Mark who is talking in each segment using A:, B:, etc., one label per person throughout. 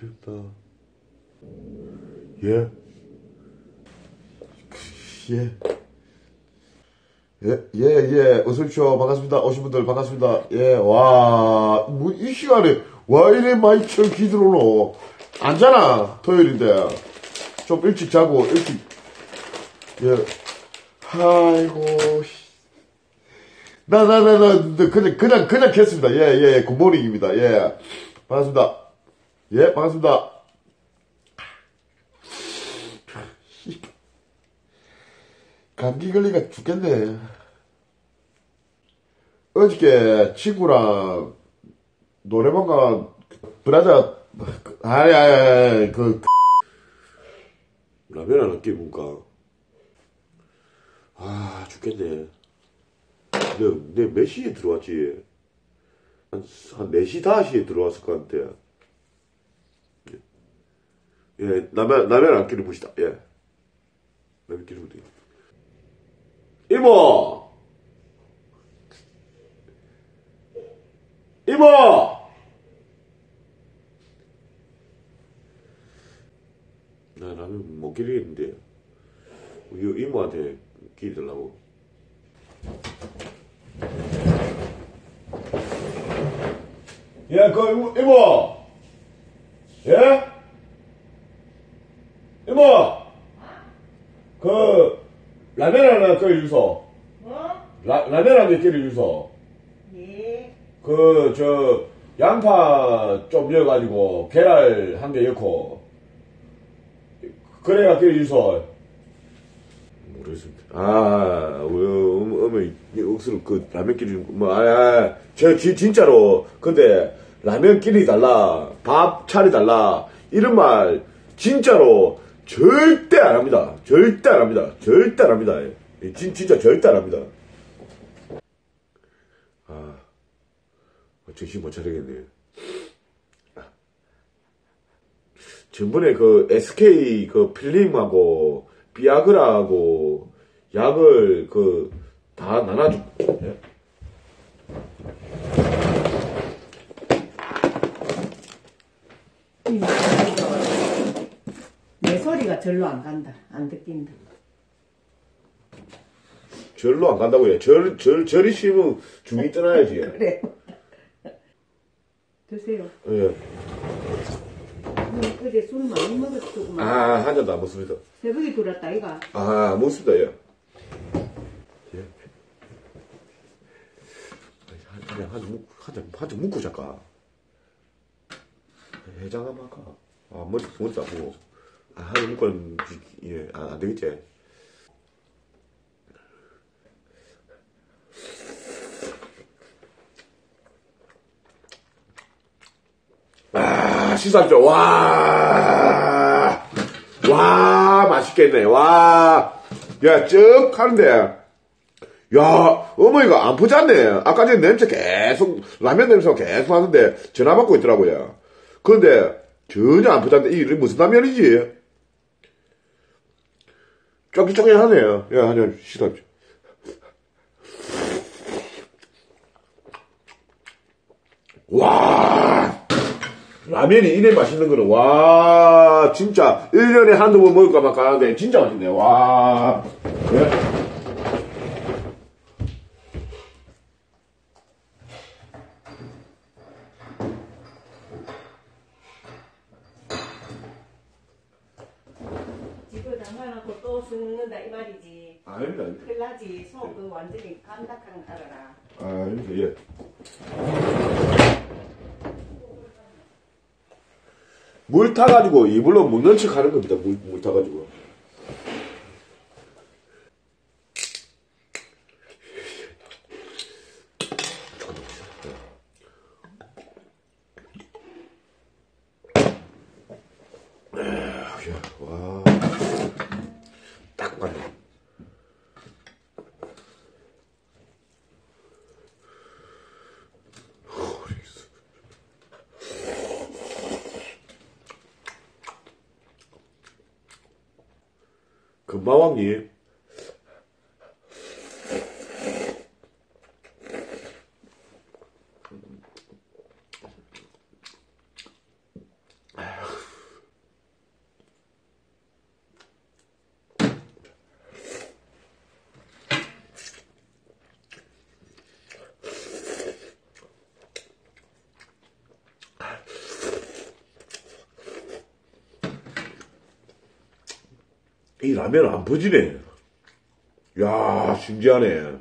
A: 반갑습니다. 예. 예. 예, 예, 예. 어서오십시오. 반갑습니다. 오신 분들 반갑습니다. 예, 와, 뭐, 이 시간에, 와, 이래 많이 철기 들어오노. 안 자나? 토요일인데. 좀 일찍 자고, 일찍, 예. 아이고, 그냥 켰습니다. 예, 예, 굿모닝입니다. 예. 반갑습니다. 예, 반갑습니다. 감기 걸리가 죽겠네. 어저께 친구랑 노래방 브라자, 라면 하나 끼울까? 아, 죽겠네. 내 몇 시에 들어왔지? 한 4시, 5시에 들어왔을 것 같아. 예, 라면 안 끼는 봅시다. 예. 라면 끼는 돼. 이모! 이모! 나 라면 못 끼리겠는데. 이모한테 끼리달라고. 야, 이모! 예? 이모! 라면 하나 끓여주소.
B: 뭐?
A: 라면 하나 끓여주소.
B: 예.
A: 양파 좀 넣어가지고, 계란 한 개 넣고, 그래가 끓여주소. 모르겠습니다. 어머니, 억수로 라면 끓여준 진짜로. 근데, 라면 끓여달라, 밥 차려달라, 이런 말, 진짜로, 절대 안 합니다. 절대 안 합니다. 절대 안 합니다. 진짜 절대 안 합니다. 정신 못 차리겠네요. 전번에 SK 필름하고, 비아그라하고, 약을 다 나눠주고, 예?
B: 내 소리가 절로 안 간다. 안 듣긴다.
A: 절로 안 간다고요. 절이 심으면 중이 떠나야지.
B: 그래. 드세요.
A: 예.
B: 어제 술 많이 먹었구만.
A: 한 잔도 안 먹습니다.
B: 새벽에 들어왔다, 이가.
A: 안 먹습니다, 예. 예. 한 잔 묵고 잠깐. 해장 한번 할까? 머리도 아프고. 한 잔 묵고는, 예, 안 되겠지. 시사죠. 와, 맛있겠네. 와, 야, 쩍 하는데. 야, 어머니가 안 퍼졌네. 아까 전에 냄새 계속, 라면 냄새가 계속 하는데, 전화 받고 있더라고요. 그런데, 전혀 안 퍼졌는데, 이게 무슨 라면이지? 쫄깃쫄깃하네요. 야, 한잔 시사죠. 와, 라면이 이래 맛있는 거는, 와, 진짜, 1년에 한두 번 먹을까 말까 하는데, 진짜 맛있네, 와. 네?
B: 집을 담가놓고 또 썩는다, 이 말이지.
A: 아닙니다.
B: 큰일 나지. 속 완전히 간닥한 알아라.
A: 아닙니다, 예. 물 타가지고 이불로 묻는 척 하는 겁니다. 물 타가지고. 와, 딱 맞네. 금마왕님. 이 라면은 안 퍼지네. 야, 신기하네.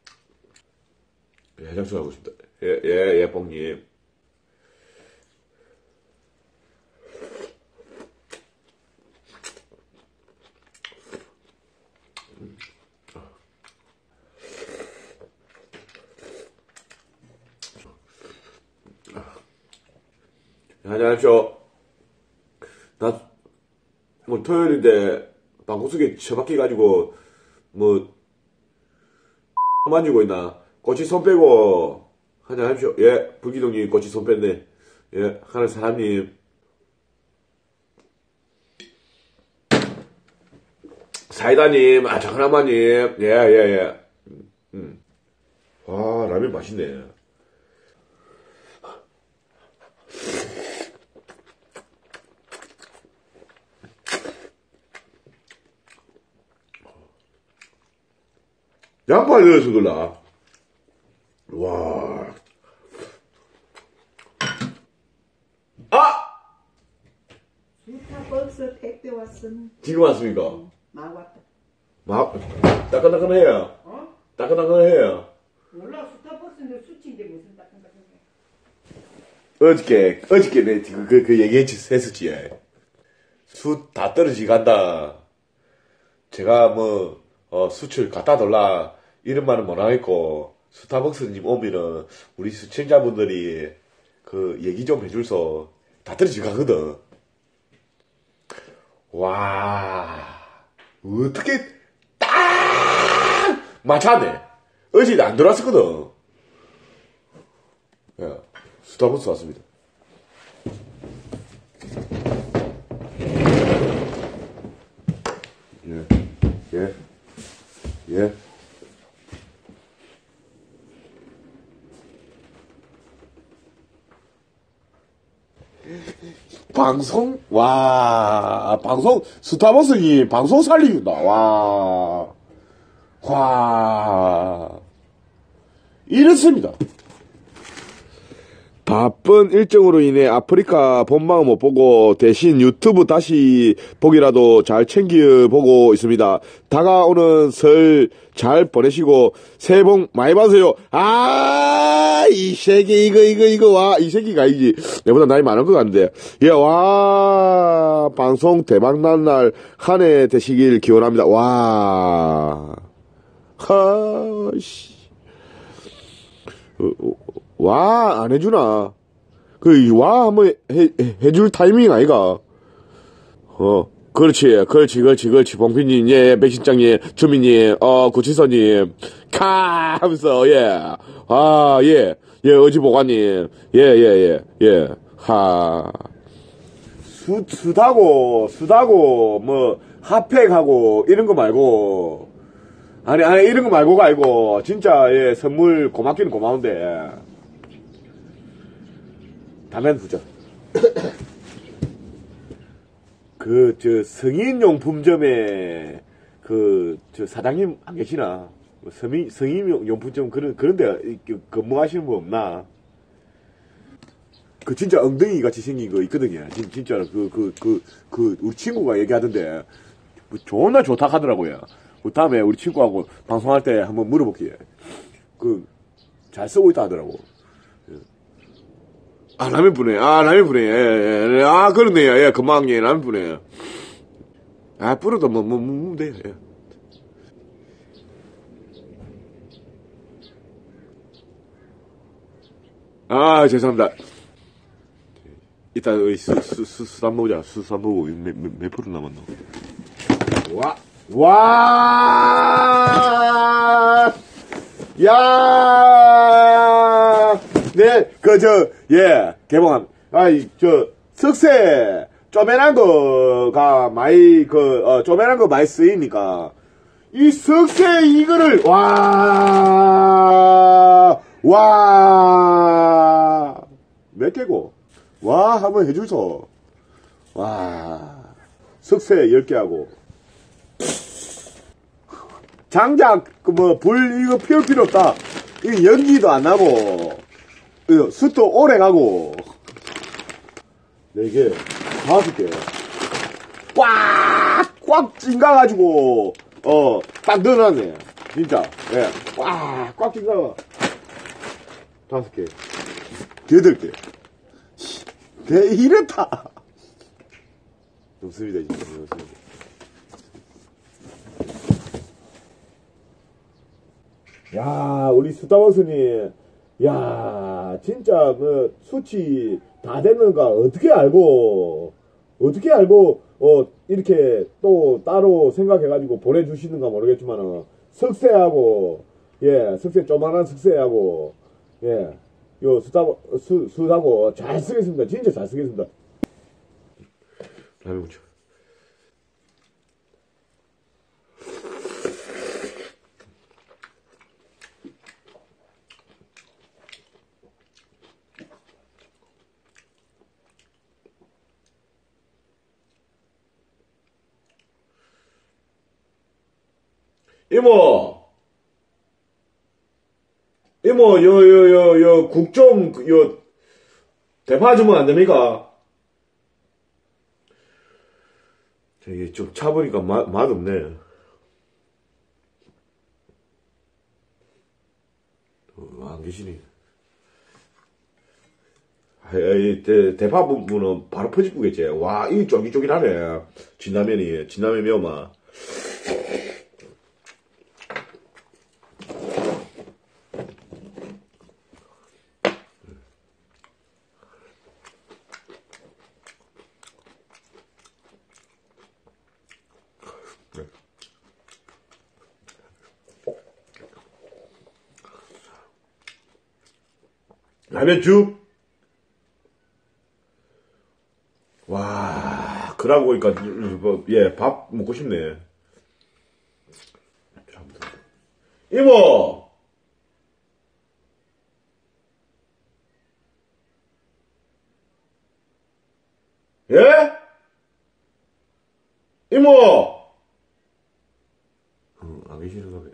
A: 해장술 하고 싶다. 예, 뽕님. 안녕하십시오. 뭐, 토요일인데, 방구석에 처박혀가지고, 만지고 있나? 꼬치 손 빼고, 한잔하십시오. 예, 불기둥님 꼬치 손 뺐네. 예, 하늘 사람님. 사이다님, 장하나마님. 예. 와, 라면 맛있네. 양파를 넣어서 그러나? 와.
B: 스타벅스 택배 왔음.
A: 지금 왔습니까?
B: 막 왔다.
A: 막, 따끈따끈해요.
B: 어?
A: 따끈따끈해요.
B: 몰라, 스타벅스는 수치인데 무슨 따끈따끈해.
A: 어저께 내 그 얘기했었지. 수 다 떨어지게 간다. 제가 수출 갖다 달라. 이런 말은 못 하겠고, 스타벅스님 오면은, 우리 시청자분들이 그 얘기 좀 해줄서 다 떨어지게 가거든. 와, 어떻게 딱 맞췄네. 어제 안 들어왔었거든. 야, 스타벅스 왔습니다. 예. 스타벅스니 방송 살리긴다. 이렇습니다. 바쁜 일정으로 인해 아프리카 본방을 못 보고 대신 유튜브 다시 보기라도 잘 챙겨보고 있습니다. 다가오는 설 잘 보내시고 새해 복 많이 받으세요. 이 새끼 이거 이 새끼가 아니지. 내보다 나이 많은 것 같은데. 예, 방송 대박 난 날 한 해 되시길 기원합니다. 안 해주나? 한번 해줄 타이밍 아이가? 그렇지. 봉피님, 예, 백신장님, 주민님, 구치서님, 하면서, 어지보관님, 수다고, 핫팩하고, 이런 거 말고, 아니, 이런 거 말고가 아니고, 진짜, 선물 고맙기는 고마운데, 담배 부자. 성인용품점에, 사장님 안 계시나? 성인용품점 그런데 근무하시는 분 없나? 진짜 엉덩이 같이 생긴 거 있거든요. 진짜로, 우리 친구가 얘기하던데, 존나 좋다 하더라고요. 다음에 우리 친구하고 방송할 때 한번 물어볼게요. 잘 쓰고 있다 하더라고. 라면 부네. 예. 그렇네요. 예, 금방, 라면 부네. 뿌려도 돼요. 예. 죄송합니다. 이따, 수 한번 보자. 수 한번 보고, 몇 프로 남았노? 네, 개봉함. 석쇠, 쪼매난 거가 쪼매난 거 많이 쓰이니까, 이 석쇠 이거를, 몇 개고? 한번 해주소. 석쇠 10개 하고. 장작, 불, 피울 필요 없다. 이거 연기도 안 나고, 숯도 오래 가고. 4개, 5개. 꽉 찡가가지고, 딱 넣어놨네. 진짜. 예. 꽉 찡가. 5개. 8개. 이랬다. 좋습니다, 진짜. 좋습니다. 야, 우리 스타벅스님. 야, 진짜, 수치 다 됐는가, 어떻게 알고, 이렇게 또 따로 생각해가지고 보내주시는가 모르겠지만은, 석쇠하고, 예, 조만한 석쇠하고, 예, 요 수하고 잘 쓰겠습니다. 진짜 잘 쓰겠습니다. 라면 무쳐. 이모, 국 좀, 대파 주면 안 됩니까? 저기 좀 차보니까 맛없네. 안 계시네. 대파 부분은 바로 퍼지고겠지. 와, 이 쫄깃쫄깃하네. 진라면 매운맛. 라면죽? 와, 그러고 보니까, 예, 밥 먹고 싶네. 이모! 예? 이모! 안 계시는가 봐.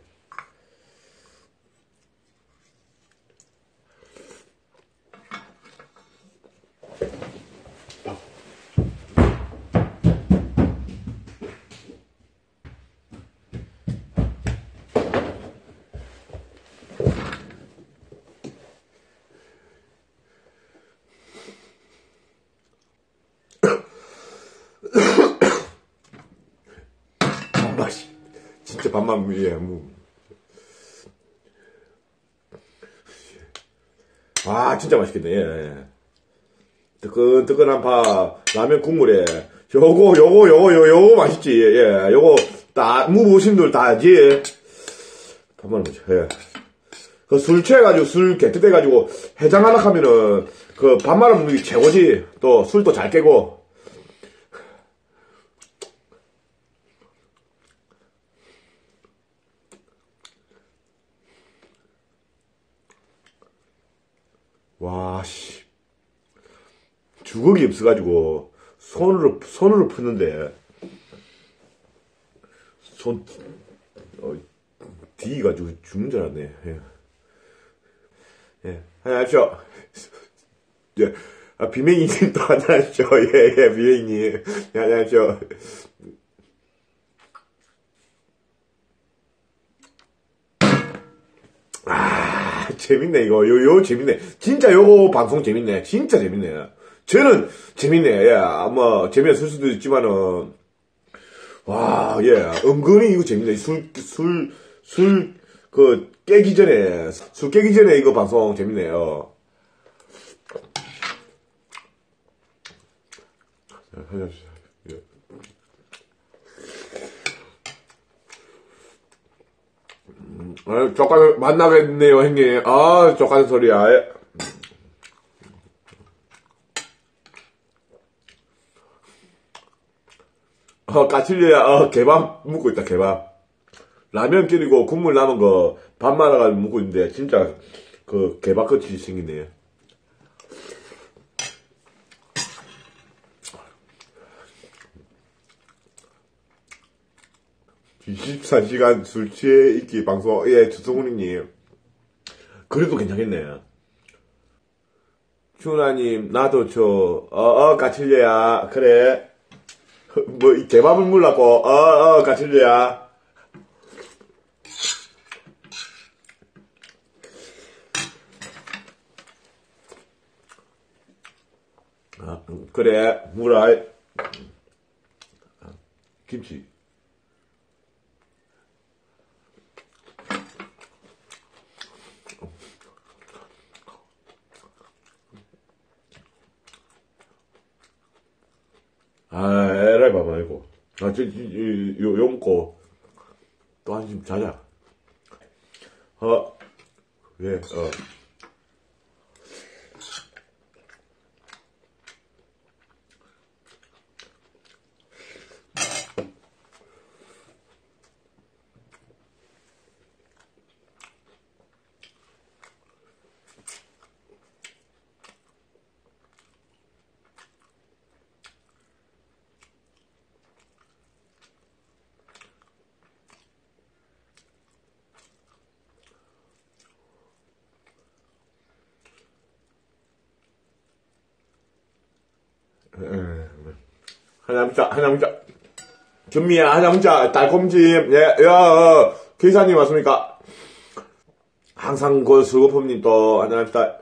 A: 밥맛이. 진짜 밥맛, 예, 아, 진짜 맛있겠네, 예. 뜨끈뜨끈한 밥, 라면 국물에, 요거 맛있지, 예. 요거, 무 보신 분들 다 알지? 밥만 먹자, 예. 그 술 취해가지고, 술 개뜨대가지고, 해장하다 하면은, 그 밥 말아 먹는 게 최고지. 또, 술도 잘 깨고. 와, 씨. 주걱이 없어가지고, 손으로 푸는데, 뒤가지고 죽는 줄 알았네. 예. 예. 안녕하십시오. 예. 비맹이님도 안녕하십시오. 예, 비맹이님. 예, 안녕하십시오. 재밌네, 이거. 요 재밌네. 진짜 요거 방송 재밌네. 진짜 재밌네. 저는 재밌네. 예, 재미없을 수도 있지만은, 와, 예, 은근히 이거 재밌네. 술 깨기 전에 이거 방송 재밌네요. 예. 조카는 만나겠네요, 형님. 조카는 소리야. 까칠려야, 개밥 먹고 있다, 개밥. 라면 끓이고 국물 남은 거 밥 말아가지고 먹고 있는데, 진짜, 개밥같이 생기네. 24시간 술 취해 있기 방송, 예, 주성훈님. 그래도 괜찮겠네. 준하님, 나도 까칠려야, 그래. 뭐, 이 개밥을 물라고, 가칠래야. 그래, 물아. 김치. 에라이 봐 말고. 요 먹고, 또 한숨 자자. 왜, 하나 먹자. 준미야, 하나 먹자. 달콤찜. 예, 기사님 왔습니까? 항상 그 수고품님 또, 하나 합시다.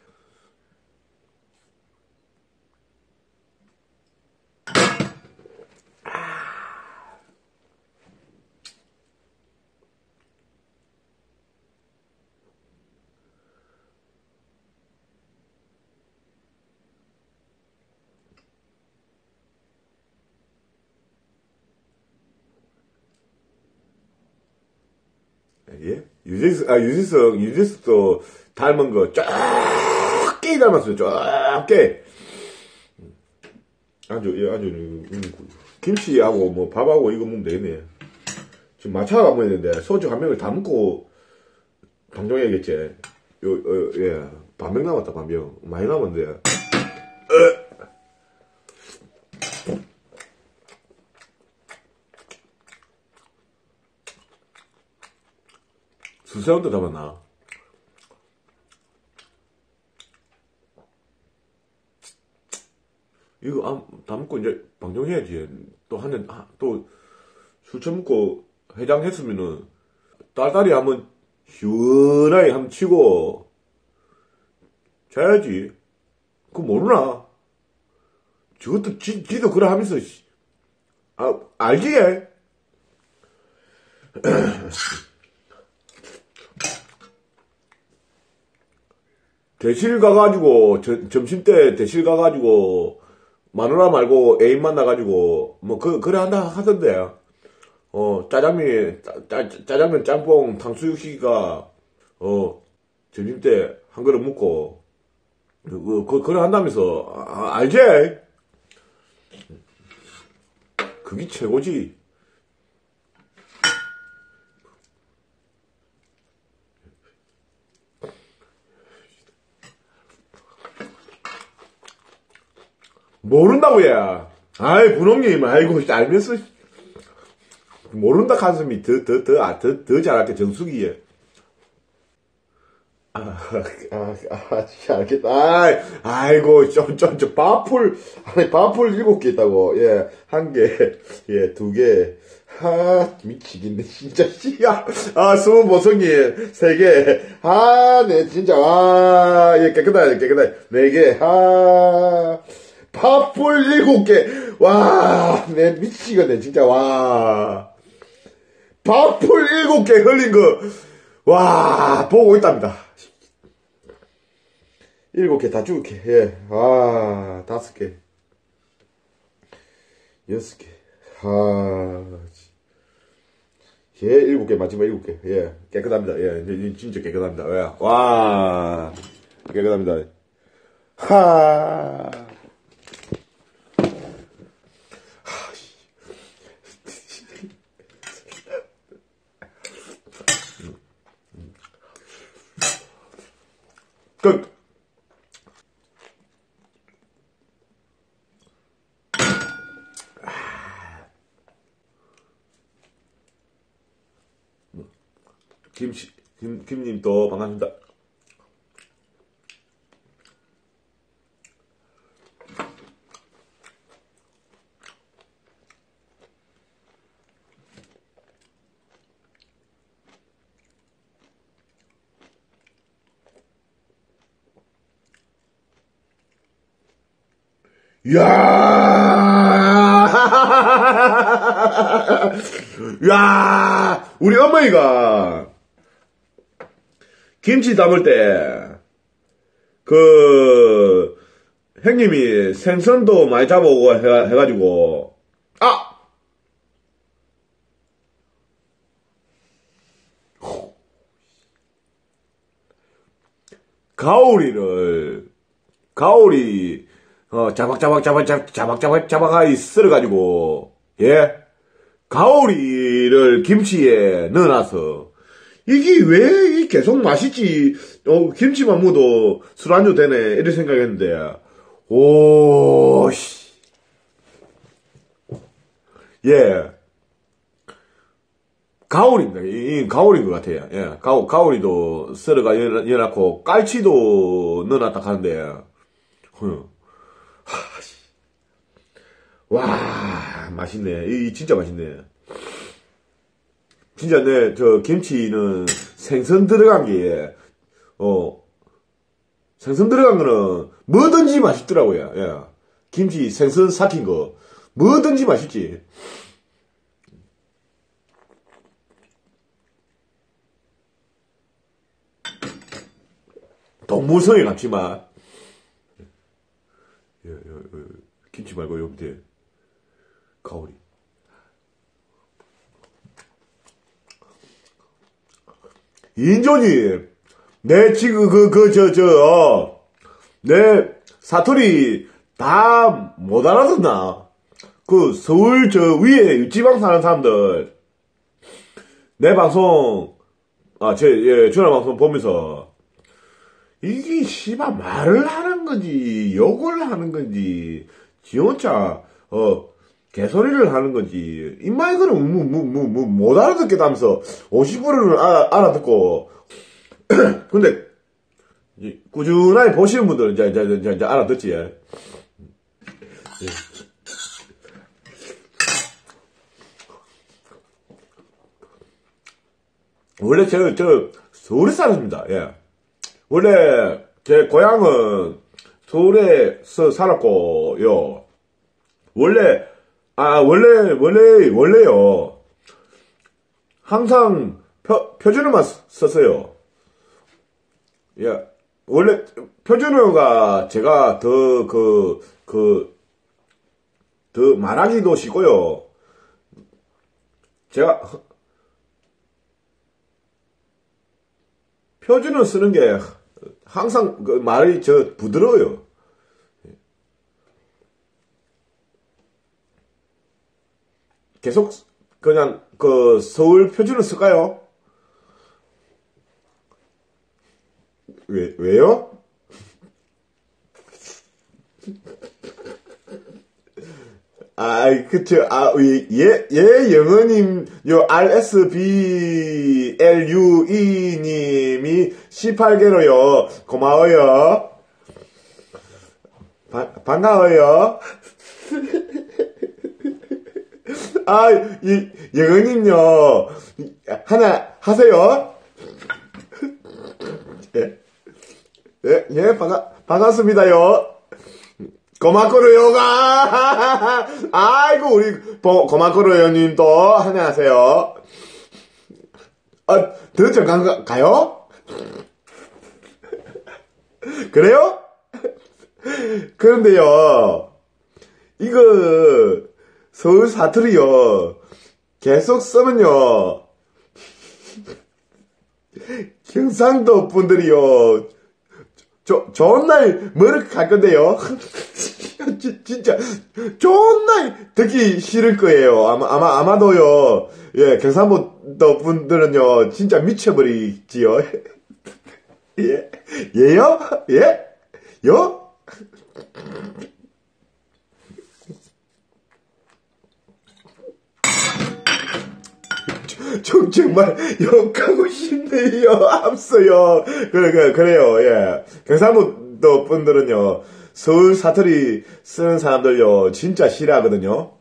A: 예? 유재석도 닮은 거 쫙게 닮았어요. 쫙게. 아주, 김치하고 뭐 밥하고 이거 먹으면 되겠네. 지금 마차가 먹어야 되는데, 소주 한 병을 다 먹고 방종해야겠지. 예. 반병 남았다, 반병. 많이 남았는데. 수세원도 담았나? 이거 담고 이제 방종해야지. 또 술 처먹고 해장했으면은 딸딸이 한번 시원하게 한번 치고 자야지. 그거 모르나? 저것도 지도 그래 하면서 알지? 대실 가가지고 점심때 대실 가가지고 마누라 말고 애인 만나가지고 뭐 그래 한다 하던데. 짜장면 짬뽕 탕수육 시기가 점심때 한 그릇 먹고 그래 한다면서 알지? 그게 최고지. 모른다고, 야. 아이, 분홍님, 아이고, 알면서, 모른다 한숨이 더 잘할게, 정수기에. 진짜 알겠다. 아이고, 밥풀 7개 있다고. 예, 1개, 예, 2개. 미치겠네, 진짜, 씨야. 수분 보송이 3개. 네, 진짜, 예, 깨끗하다. 4개. 밥풀 7개. 와, 내 미치겠네, 진짜, 와. 밥풀 7개 흘린 거, 와, 보고 있답니다. 7개 다 줄게. 예. 5개. 6개. 예, 7개, 마지막 7개. 예. 깨끗합니다. 예. 진짜 깨끗합니다. 예. 와. 깨끗합니다. 김님 또 반갑습니다. 야, 야, 우리 어머니가 김치 담을 때, 형님이 생선도 많이 잡아오고 해가지고, 아! 가오리, 자박자박하게 썰어가지고, 예? 가오리를 김치에 넣어놔서, 이게 왜 계속 맛있지? 김치만 묻어 술안주 되네. 이런 생각했는데, 오, 씨. 예. 가오리입니다. 이 가오리인 것 같아요. 예. 가오리도 썰어가 넣어놨고, 깔치도 넣어놨다 하는데, 와, 맛있네. 이 진짜 맛있네. 진짜 김치는 생선 들어간 게, 생선 들어간 거는 뭐든지 맛있더라고요. 예. 김치 생선 삭힌 거, 뭐든지 맛있지. 동물성에 같지만, 김치 말고 여기 밑에 가오리. 인존이 내 지금 내 사투리 다 못 알아듣나? 서울 위에 육지방 사는 사람들 내 방송 전화 방송 보면서 이게 씨발 말을 하는 건지 욕을 하는 건지 지 혼자 개소리를 하는 건지 임마 이거는 못 알아듣겠다면서 50%를 알아듣고 근데 꾸준하게 보시는 분들은 이제 알아듣지. 예. 원래 서울에 살았습니다. 예. 원래 제 고향은 서울에서 살았고요. 원래요. 항상 표준어만 썼어요. 예. 원래 표준어가 제가 더 말하기도 쉽고요. 제가 표준어 쓰는 게 항상 말이 부드러워요. 계속 그냥 서울 표준어 쓸까요? 왜요? 그쵸. 영어님, RSBLUE님이 18개로요. 고마워요. 반가워요. 영어님요. 하나 하세요. 반갑습니다요. 고마코르요가 아이고 우리 고마코르요님도 하나 하세요. 더 정강 가요? 그래요? 그런데요, 이거 서울 사투리요 계속 쓰면요 경상도 분들이요 좋은 날 뭐를 갈 건데요. 진짜 좋은 날 듣기 싫을 거예요. 아마도요. 예, 경상도 분들은요 진짜 미쳐버리지요. 예, 예요? 예, 요? 정말 욕하고 싶네요. 앞서요. 그래요. 예. 경상도 분들은요, 서울 사투리 쓰는 사람들요, 진짜 싫어하거든요.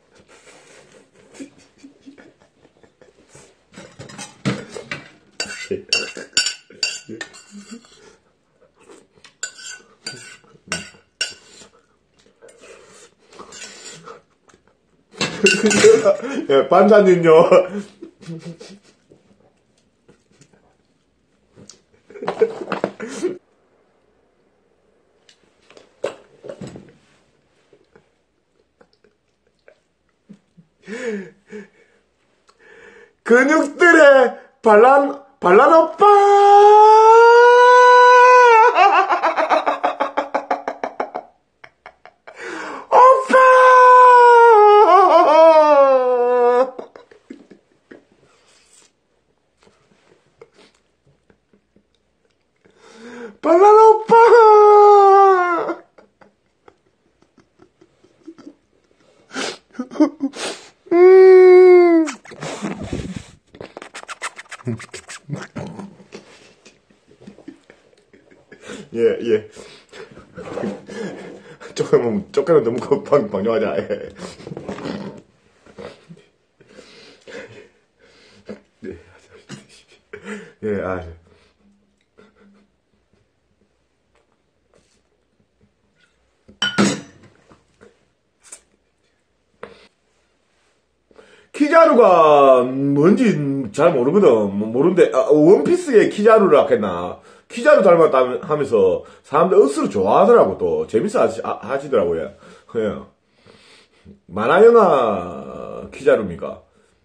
A: 예, 반찬은요. 근육들의 반란 오빠! 오빠! 반란 오빠! 예, 예. 쫓겨면 너무 방정하자. 예. 예, 아. 키자루가 뭔지 잘 모르거든. 모르는데, 원피스의 키자루를 하겠나. 키자루 닮았다 하면서 사람들 억수로 좋아하더라고, 또. 재밌어 하시더라고요. 예. 만화 영화 키자루입니까?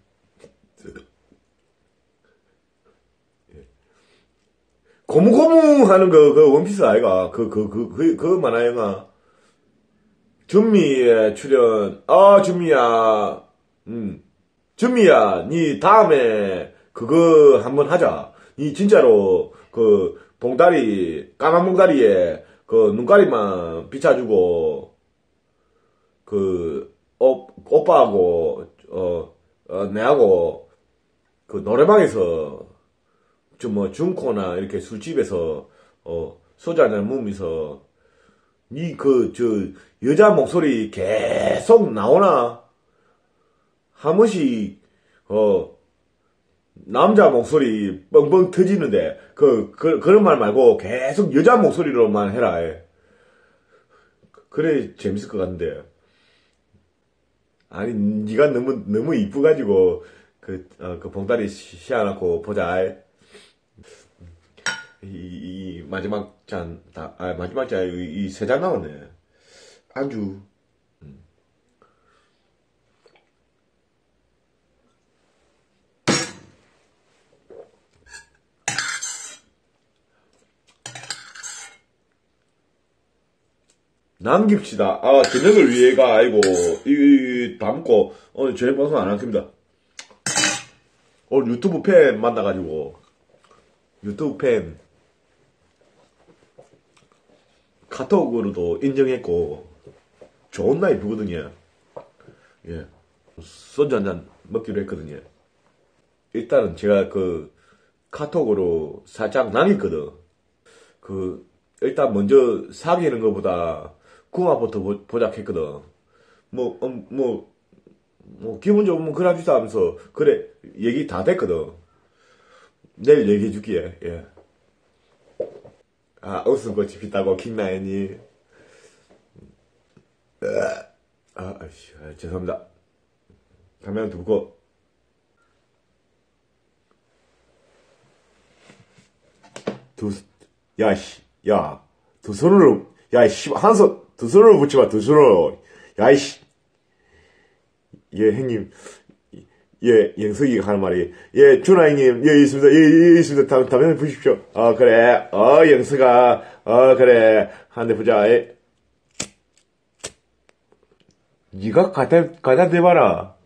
A: 고무고무 하는 그 원피스 아이가. 그 만화 영화. 준미의 출연. 준미야. 준미야, 니 다음에 그거 한번 하자. 니 진짜로 까만 봉다리에 그 눈가리만 비춰주고 오빠하고 내하고 그 노래방에서 중코나 이렇게 술집에서 소주 한잔 먹으면서 니 여자 목소리 계속 나오나? 한 번씩, 남자 목소리 뻥뻥 터지는데, 그런 말 말고 계속 여자 목소리로만 해라. 그래, 재밌을 것 같은데. 아니, 니가 너무 이쁘가지고, 봉다리 시원하고 보자. 마지막 마지막 잔, 이 세 잔 나왔네. 안주. 남깁시다. 저녁을 위해가 아니고, 담고, 오늘 저녁 방송 안 할 겁니다. 오늘 유튜브 팬 만나가지고, 유튜브 팬, 카톡으로도 인정했고, 좋은 나이 부거든요. 예. 소주 한잔 먹기로 했거든요. 일단은 제가 카톡으로 살짝 남겼거든. 일단 먼저 사귀는 것보다, 궁합부터 보자했거든. 기본적으로 그래줍시다 하면서, 그래, 얘기 다 됐거든. 내일 얘기해줄게, 예. 웃음꽃이 피다고, 킹나연이. 죄송합니다. 담배 두고. 두 손으로, 두 손으로 붙지 마, 두 손으로. 형님. 영석이가 하는 말이, 준하 형님, 있습니다. 있습니다. 담배 부십시오. 그래. 영석아. 그래. 한 대 보자. 니가 갖다 대봐라.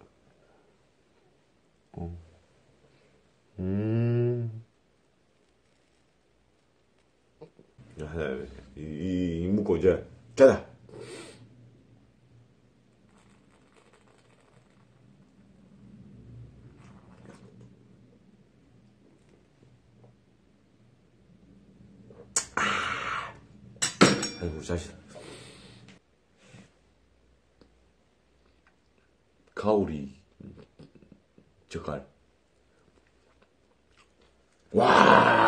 A: 묻고 이제, 자자. 아이고, 자식. 가오리, 젓갈. 와!